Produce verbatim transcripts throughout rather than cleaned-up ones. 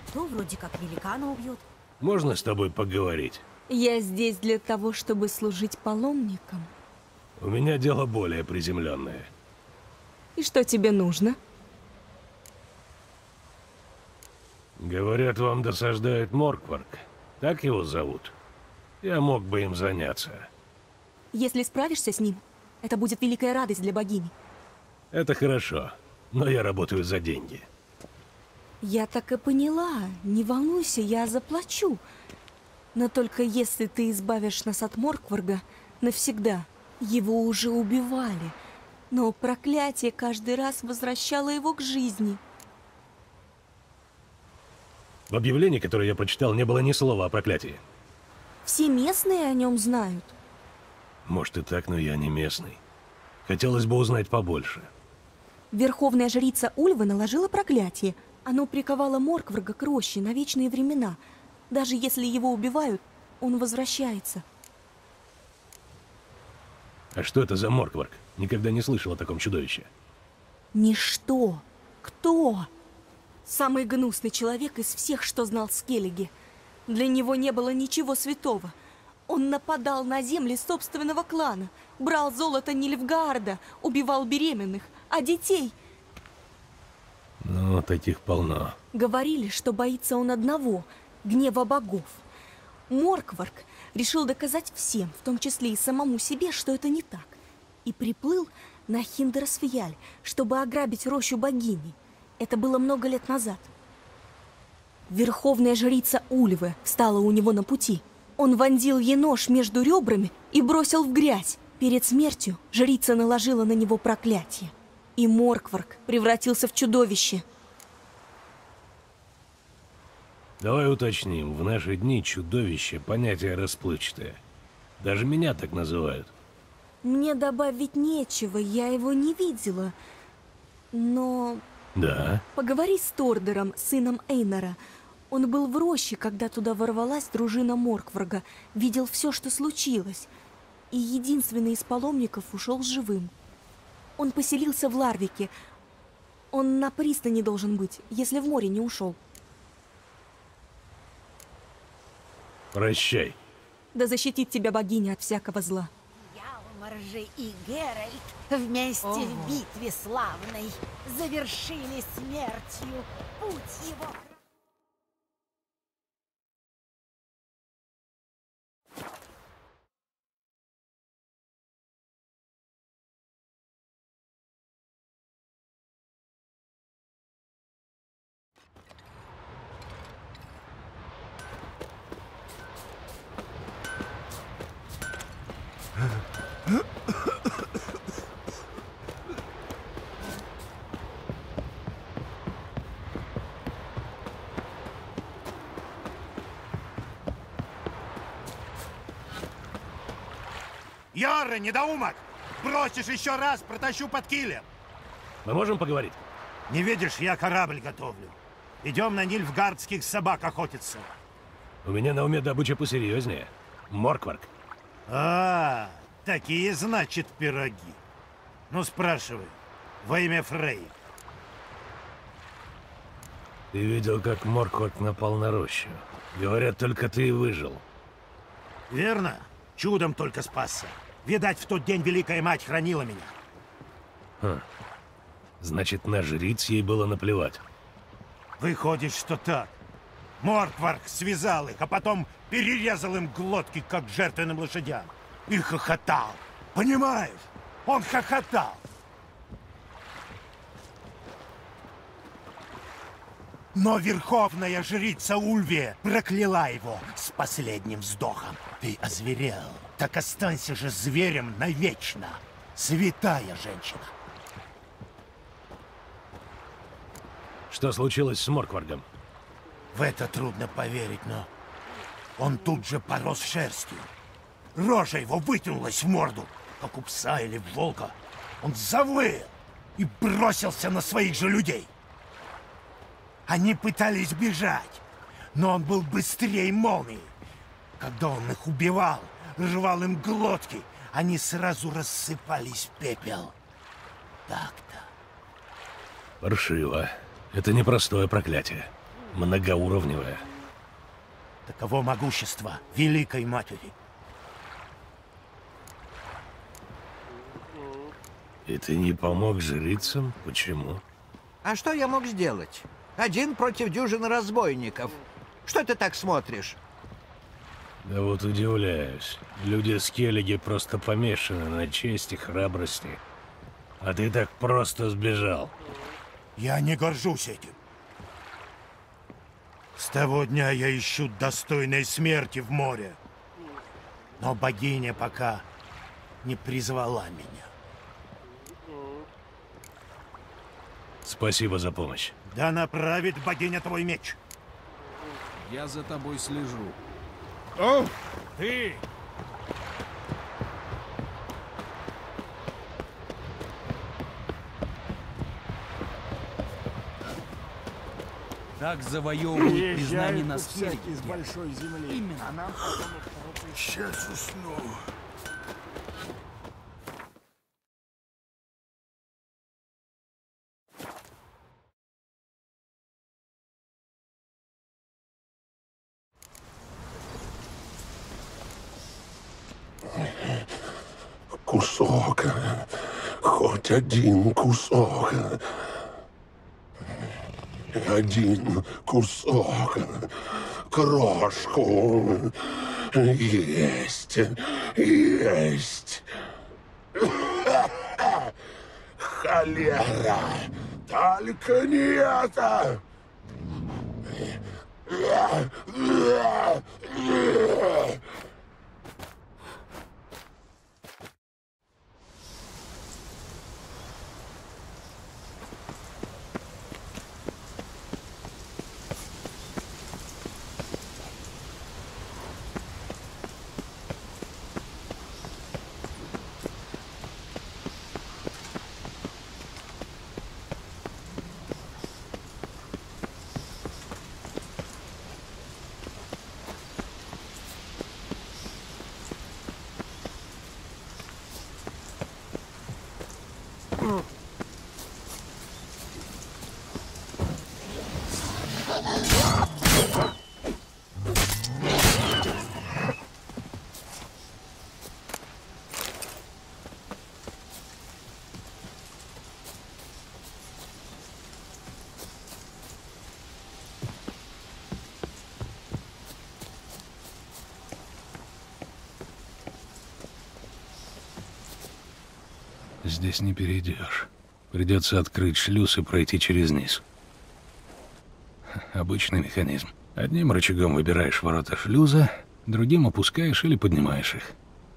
то вроде как великана убьет. Можно с тобой поговорить? Я здесь для того, чтобы служить паломникам. У меня дело более приземленное. И что тебе нужно? Говорят, вам досаждает Моркварк. Так его зовут? Я мог бы им заняться. Если справишься с ним, это будет великая радость для богини. Это хорошо, но я работаю за деньги. Я так и поняла. Не волнуйся, я заплачу. Но только если ты избавишь нас от Моркварга навсегда. Его уже убивали, но проклятие каждый раз возвращало его к жизни. В объявлении, которое я прочитал, не было ни слова о проклятии. Все местные о нем знают. Может и так, но я не местный. Хотелось бы узнать побольше. Верховная жрица Ульвы наложила проклятие. Оно приковало Моркварга к роще на вечные времена. Даже если его убивают, он возвращается. А что это за Моркварг? Никогда не слышал о таком чудовище. Ничто. Кто? Самый гнусный человек из всех, что знал Скеллиги. Для него не было ничего святого. Он нападал на земли собственного клана, брал золото Нильфгаарда, убивал беременных, а детей... Ну, таких полно. Говорили, что боится он одного — гнева богов. Моркварг решил доказать всем, в том числе и самому себе, что это не так. И приплыл на Хиндерсфьяль, чтобы ограбить рощу богини. Это было много лет назад. Верховная жрица Ульвы встала у него на пути. Он вонзил ей нож между ребрами и бросил в грязь. Перед смертью жрица наложила на него проклятие. И Моркварг превратился в чудовище. Давай уточним, в наши дни чудовище — понятие расплывчатое. Даже меня так называют. Мне добавить нечего, я его не видела. Но... Да? Поговори с Тордером, сыном Эйнора. Он был в роще, когда туда ворвалась дружина Моркварга. Видел все, что случилось. И единственный из паломников ушел живым. Он поселился в Ларвике. Он на пристани должен быть, если в море не ушел. Прощай. Да защитит тебя богиня от всякого зла. Ялмар же и Геральт вместе Ого. в битве славной завершили смертью путь его. Йорра, недоумок! Бросишь еще раз, протащу под килем. Мы можем поговорить? Не видишь, я корабль готовлю. Идем на нильфгардских собак охотиться. У меня на уме добыча посерьезнее. Моркварг. А, такие, значит, пироги. Ну, спрашивай, во имя Фрей. Ты видел, как Моркварг напал на рощу? Говорят, только ты и выжил. Верно? Чудом только спасся. Видать, в тот день Великая Мать хранила меня. Хм. Значит, на жриц ей было наплевать. Выходит, что так. Моркварг связал их, а потом перерезал им глотки, как жертвенным лошадям. И хохотал. Понимаешь? Он хохотал. Но верховная жрица Ульвия прокляла его с последним вздохом. Ты озверел. Так останься же зверем навечно. Святая женщина. Что случилось с Моркваргом? В это трудно поверить, но он тут же порос шерстью. Рожа его вытянулась в морду, как у пса или волка. Он завыл и бросился на своих же людей. Они пытались бежать, но он был быстрее молнии. Когда он их убивал, рвал им глотки, они сразу рассыпались в пепел. Так-то. Паршиво. Это непростое проклятие. многоуровневая. Таково могущество Великой Матери. И ты не помог жрицам? Почему? А что я мог сделать? Один против дюжины разбойников. Что ты так смотришь? Да вот удивляюсь. Люди с Келлиги просто помешаны на чести, храбрости. А ты так просто сбежал. Я не горжусь этим. С того дня я ищу достойной смерти в море. Но богиня пока не призвала меня. Спасибо за помощь. Да направит богиня твой меч. Я за тобой слежу. О, ты! Так завоевывают признание на всякий Скельге. с большой земли. Именно. А нам потом их рукой. Сейчас усну. Кусок, хоть один кусок, один кусок, крошку, есть, есть. Холера, только не это. Здесь не перейдешь. Придется открыть шлюз и пройти через низ. Обычный механизм. Одним рычагом выбираешь ворота шлюза, другим опускаешь или поднимаешь их.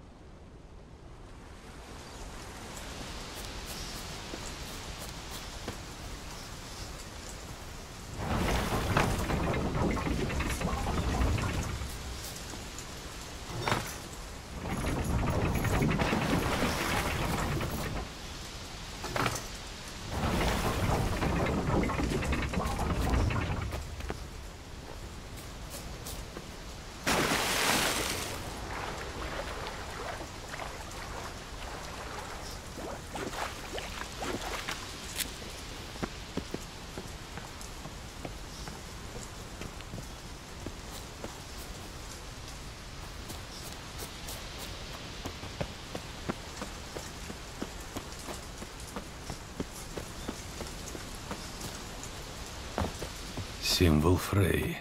Символ Фрей.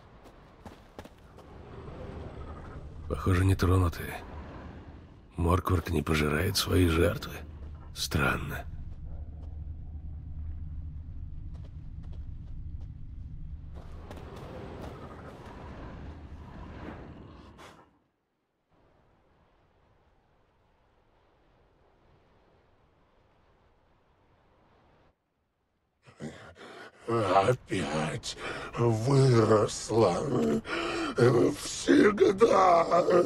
Похоже, не тронуты. Моркварк не пожирает свои жертвы. Странно. Опять выросла. Всегда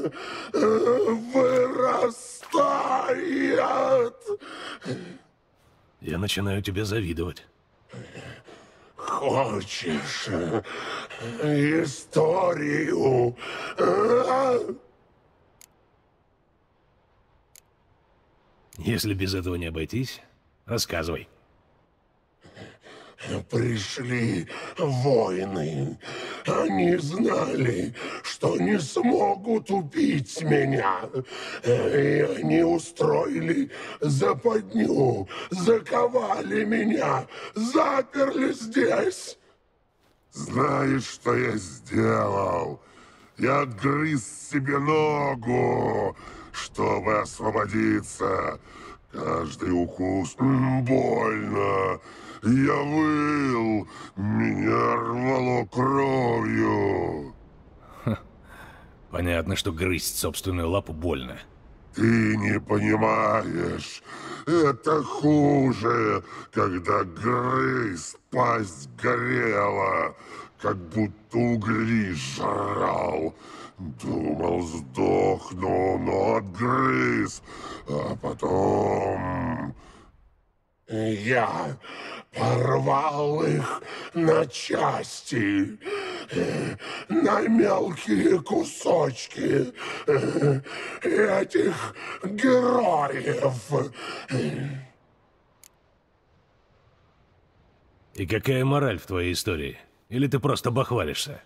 вырастает. Я начинаю тебе завидовать. Хочешь историю? Если без этого не обойтись, рассказывай. Пришли воины. Они знали, что не смогут убить меня. И они устроили западню, заковали меня, заперли здесь. Знаешь, что я сделал? Я отгрыз себе ногу, чтобы освободиться. Каждый укус больно. Я выл, меня рвало кровью. Ха. Понятно, что грызть собственную лапу больно. Ты не понимаешь, это хуже, когда грыз, пасть горела, как будто угли жрал. Думал, сдохну, но отгрыз, а потом... Я порвал их на части, на мелкие кусочки этих героев. И какая мораль в твоей истории? Или ты просто бахвалишься?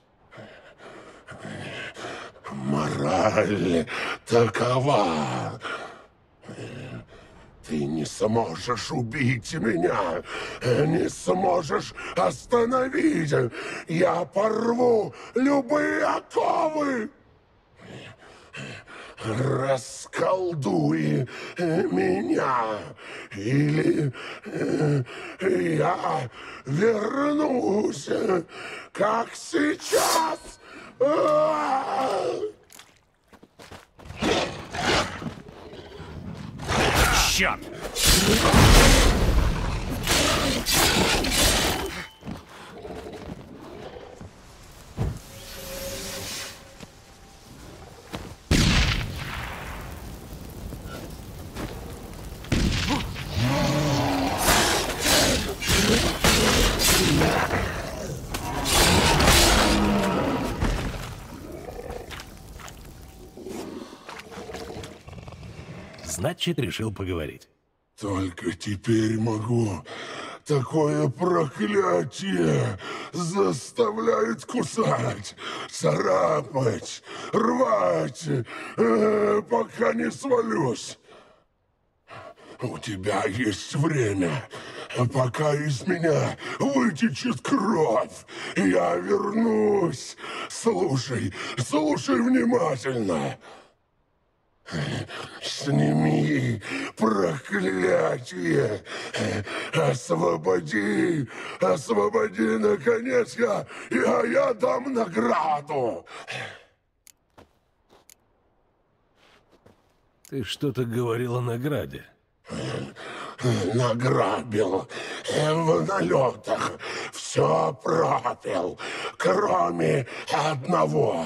Мораль такова. Ты не сможешь убить меня, не сможешь остановить. Я порву любые оковы. Расколдуй меня, или я вернусь, как сейчас. Черт! Значит, решил поговорить. Только теперь могу. Такое проклятие заставляет кусать, царапать, рвать, э, пока не свалюсь. У тебя есть время, пока из меня вытечет кровь. Я вернусь. Слушай, слушай внимательно. Сними проклятие. Освободи, освободи, наконец, я, я, я дам награду. Ты что-то говорил о награде. Награбил в налетах, все пропил, кроме одного.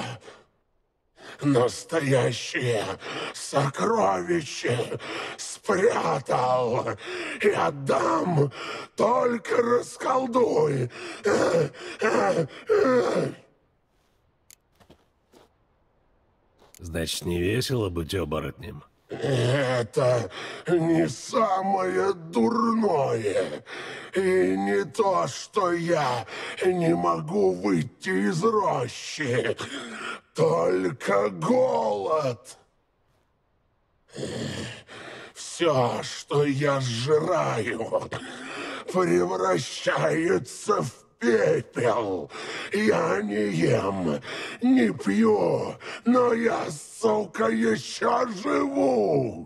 Настоящее сокровище спрятал и отдам, только расколдуй. Значит, не весело быть оборотнем? Это не самое дурное. И не то, что я не могу выйти из рощи. Только голод. Все, что я сжираю, превращается в пепел. Я не ем, не пью, но я, сука, еще живу.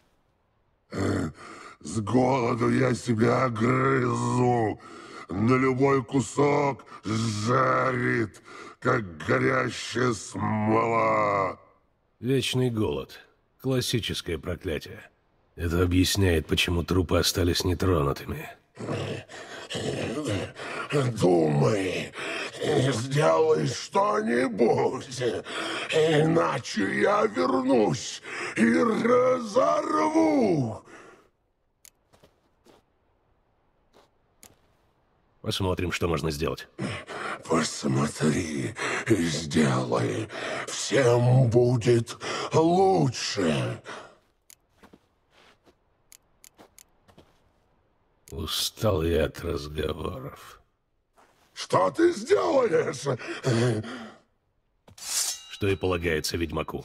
С голоду я себя грызу, но любой кусок жарит, как горящая смола. Вечный голод. Классическое проклятие. Это объясняет, почему трупы остались нетронутыми. Думай, сделай что-нибудь, иначе я вернусь и разорву. Посмотрим, что можно сделать. Посмотри и сделай. Всем будет лучше. Устал я от разговоров. Что ты сделаешь? Что и полагается ведьмаку.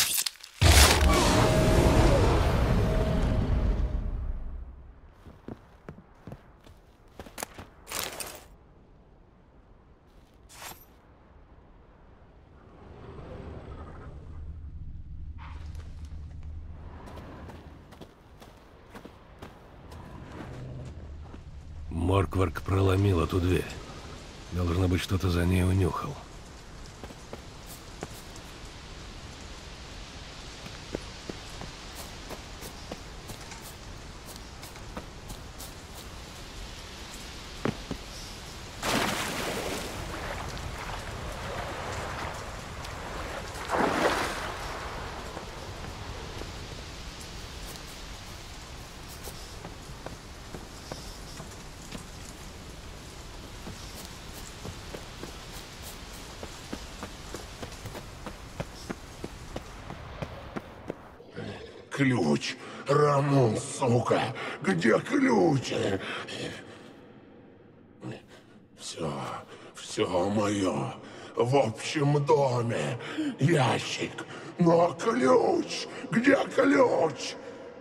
Моркварг проломил эту дверь. Должно быть, что-то за ней унюхал. Ключ. Рамон, сука. Где ключ? Все, все мое. В общем доме. Ящик. Но ключ. Где ключ?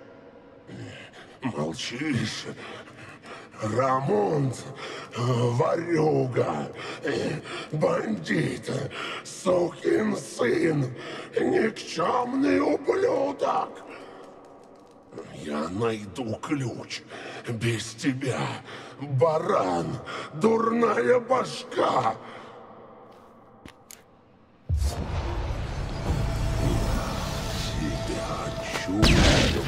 Молчишь. Рамон, ворюга, бандит, сукин сын, никчемный ублюдок. Я найду ключ. Без тебя, баран, дурная башка. Тебя чую.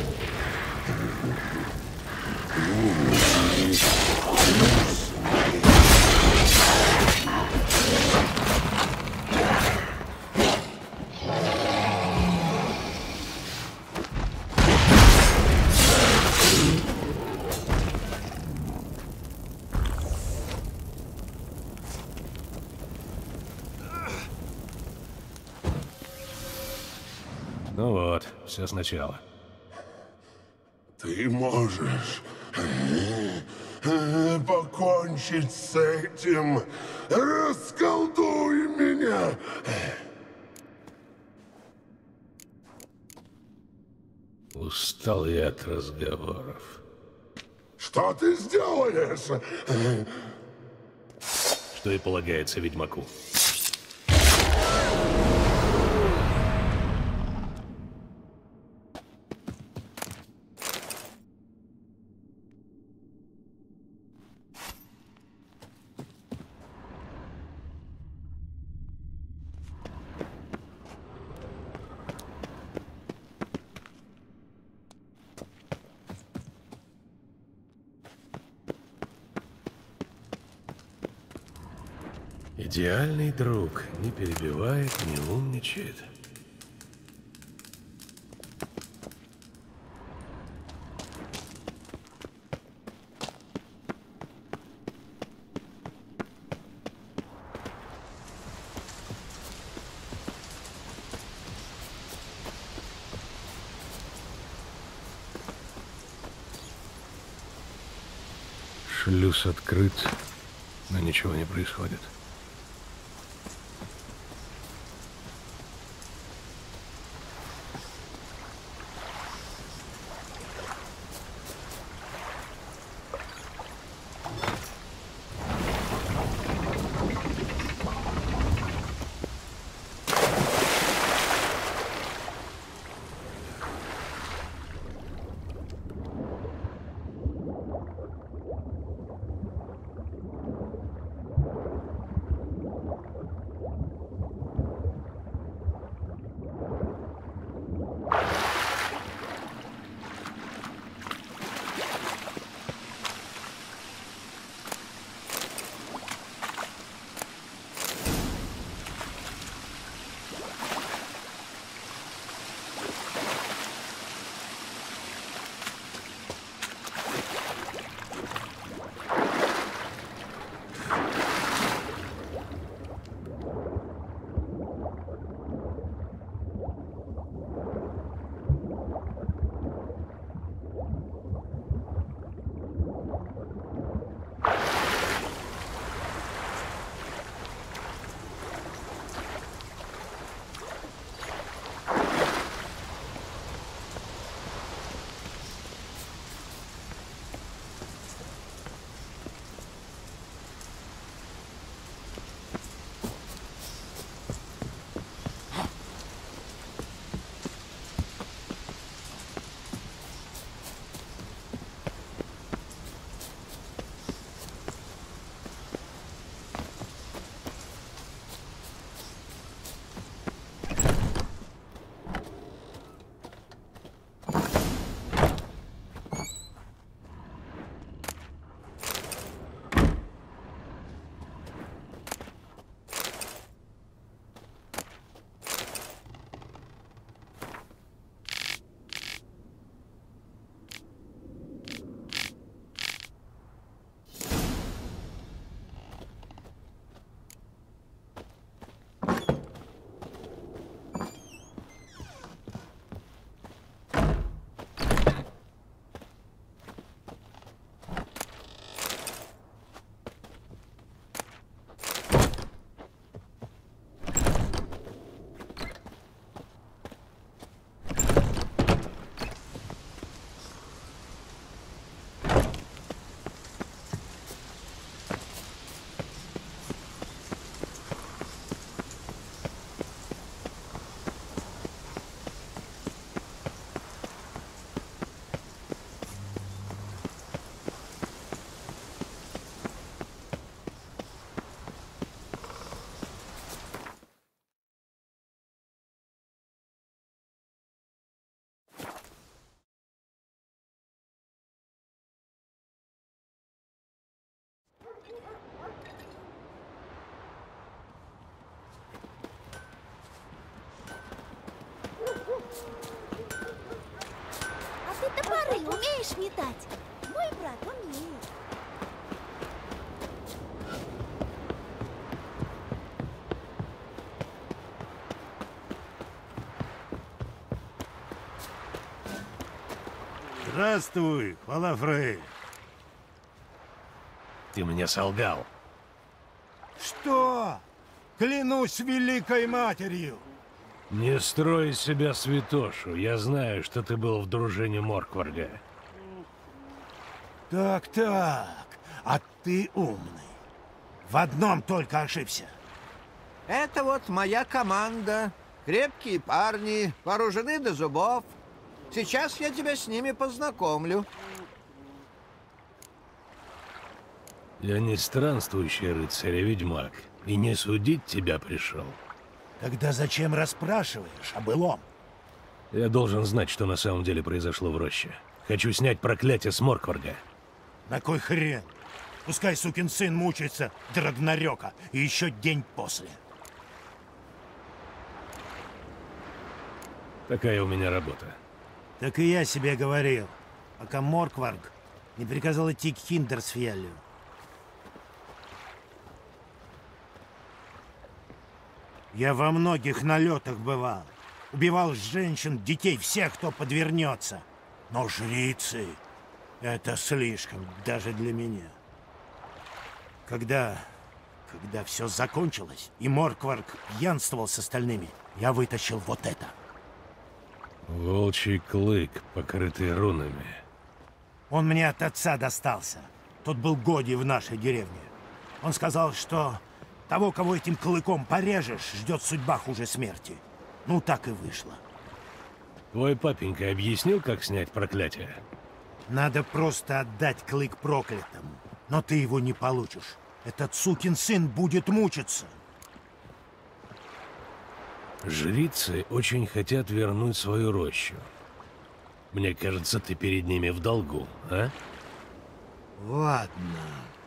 Ну вот, все сначала. Ты можешь покончить с этим. Расколдуй меня. Устал я от разговоров. Что ты сделаешь? Что и полагается ведьмаку. Идеальный друг, не перебивает, не умничает. Шлюз открыт, но ничего не происходит. умеешь метать? Мой брат умеет. Здравствуй, Балафрей. Ты мне солгал. Что? Клянусь великой матерью. Не строй из себя святошу. Я знаю, что ты был в дружине Моркварга. Так-так, а ты умный. В одном только ошибся. Это вот моя команда. Крепкие парни, вооружены до зубов. Сейчас я тебя с ними познакомлю. Я не странствующий рыцарь, а ведьмак. И не судить тебя пришел. Тогда зачем расспрашиваешь о былом? Я должен знать, что на самом деле произошло в роще. Хочу снять проклятие с Моркварга. На кой хрен? Пускай сукин сын мучается до Рагнарёка и еще день после. Такая у меня работа. Так и я себе говорил, пока Моркварг не приказал идти к Хиндерсфьеллю. Я во многих налетах бывал. Убивал женщин, детей, всех, кто подвернется. Но жрицы — это слишком даже для меня. Когда... Когда все закончилось, и Моркварг пьянствовал с остальными, я вытащил вот это. Волчий клык, покрытый рунами. Он мне от отца достался. Тот был Годи в нашей деревне. Он сказал, что того, кого этим клыком порежешь, ждет судьба хуже смерти. Ну, так и вышло. Твой папенька объяснил, как снять проклятие? Надо просто отдать клык проклятому. Но ты его не получишь. Этот сукин сын будет мучиться. Жрицы очень хотят вернуть свою рощу. Мне кажется, ты перед ними в долгу, а? Ладно.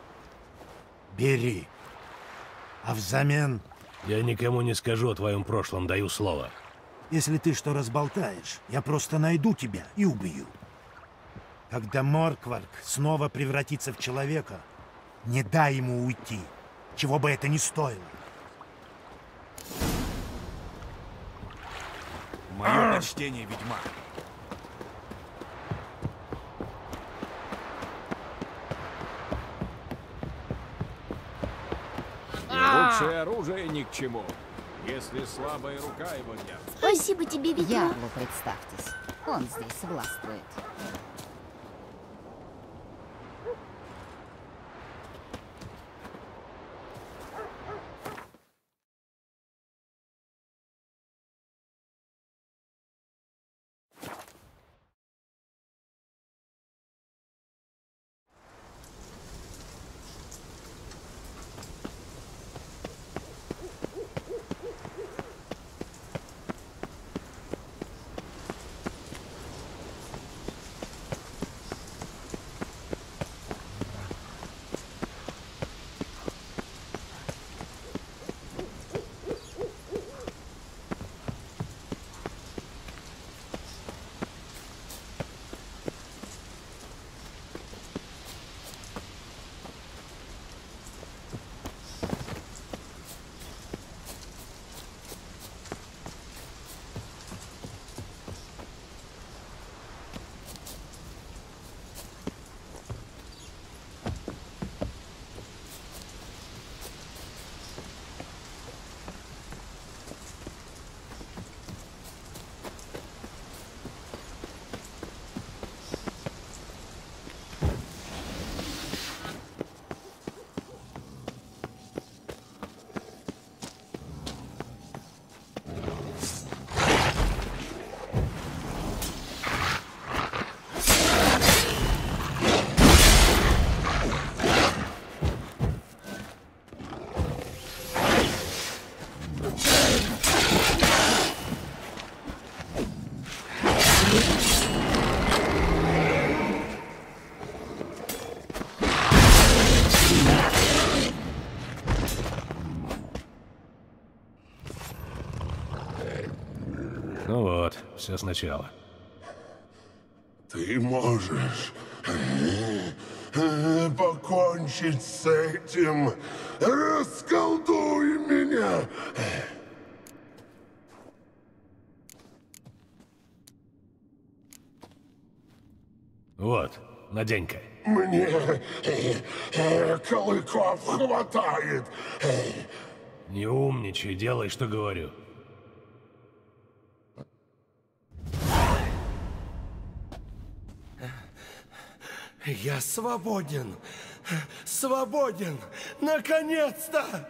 Бери. А взамен... Я никому не скажу о твоем прошлом, даю слово. Если ты что разболтаешь, я просто найду тебя и убью. Когда Моркварг снова превратится в человека, не дай ему уйти, чего бы это ни стоило. Мое почтение, ведьмак. И лучшее оружие ни к чему, если слабая рука его держит. Спасибо тебе, ведьмак. Ярлу представьтесь. Он здесь властвует. Ну вот, все сначала. Ты можешь покончить с этим. Расколдуй меня. Вот, надень-ка. Мне клыков хватает. Не умничай, делай, что говорю. Я свободен. Свободен. Наконец-то!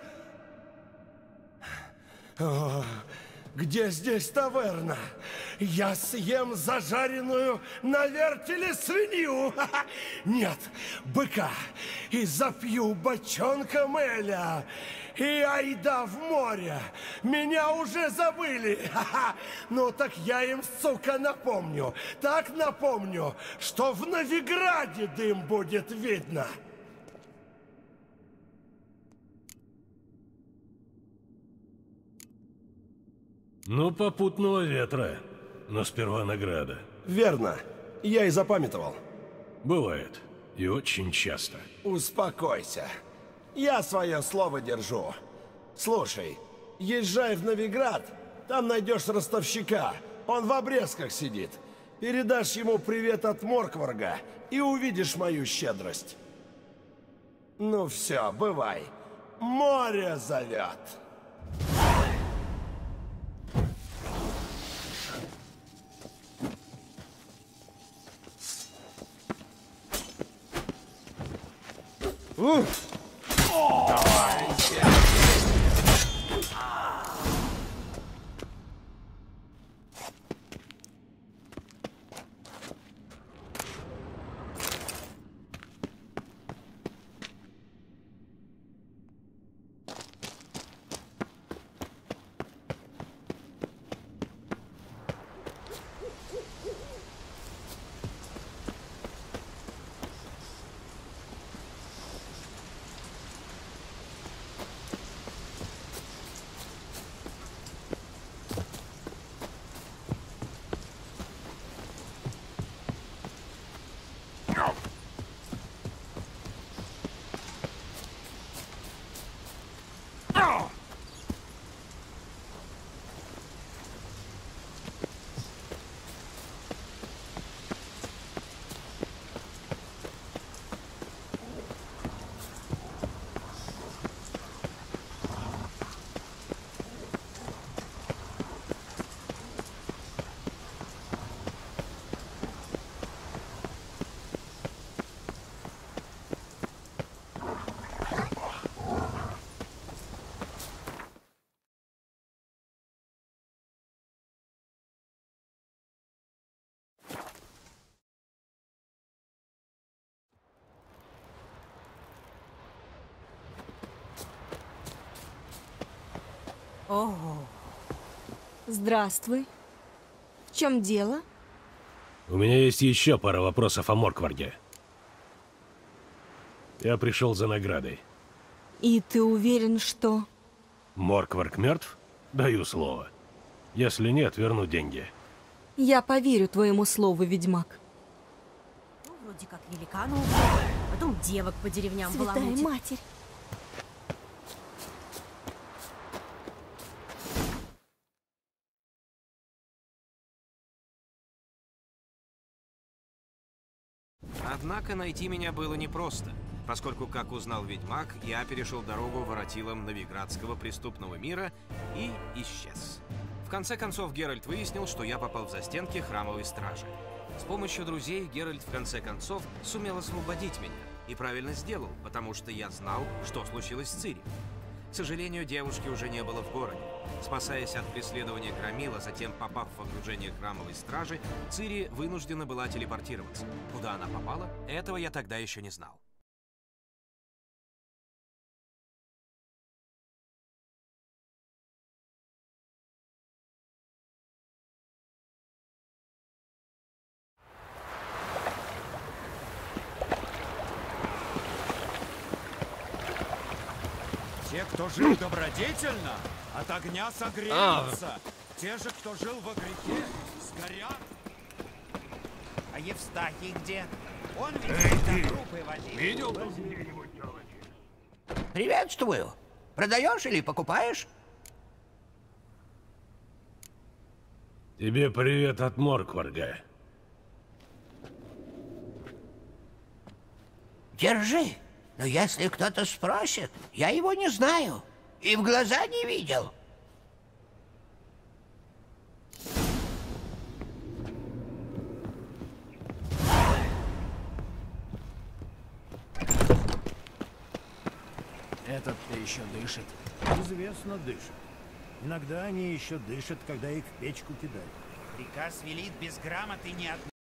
О, где здесь таверна? Я съем зажаренную на вертеле свинью. Нет, быка. И запью бочонком эля. И айда в море. Меня уже забыли. Ну так я им, сука, напомню. Так напомню, что в Новиграде дым будет видно. Ну, попутного ветра. Но сперва награда. Верно. Я и запамятовал. Бывает. И очень часто. Успокойся. Я свое слово держу. Слушай, езжай в Новиград, там найдешь ростовщика. Он в обрезках сидит. Передашь ему привет от Моркварга и увидишь мою щедрость. Ну все, бывай. Море зовет. Уф! Ого. Здравствуй. В чем дело? У меня есть еще пара вопросов о Моркварге. Я пришел за наградой. И ты уверен, что... Моркварг мертв? Даю слово. Если нет, верну деньги. Я поверю твоему слову, ведьмак. Ну, вроде как великана убил, потом девок по деревням Святая баламутит. Матерь. Однако найти меня было непросто, поскольку, как узнал ведьмак, я перешел дорогу воротилам новиградского преступного мира и исчез. В конце концов, Геральт выяснил, что я попал в застенки храмовой стражи. С помощью друзей Геральт в конце концов сумел освободить меня. И правильно сделал, потому что я знал, что случилось с Цири. К сожалению, девушки уже не было в городе. Спасаясь от преследования Громила, затем попав в окружение храмовой стражи, Цири вынуждена была телепортироваться. Куда она попала, этого я тогда еще не знал. Те, кто жил добродетельно, от огня согреются. Те же, кто жил во грехе, сгорят. А Евстахий где? Он ведь трупы возил. Видел? Приветствую. Продаешь или покупаешь? Тебе привет от Моркварга. Держи. Но если кто-то спросит, я его не знаю. И в глаза не видел. Этот-то еще дышит. Известно, дышит. Иногда они еще дышат, когда их в печку кидают. Приказ велит без грамоты не от...